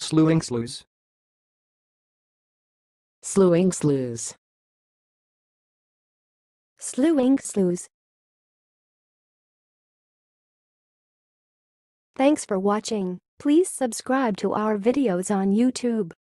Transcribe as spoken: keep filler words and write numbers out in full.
slewingslews, slewingslews, slewingslews. Thanks for watching. Please subscribe to our videos on YouTube.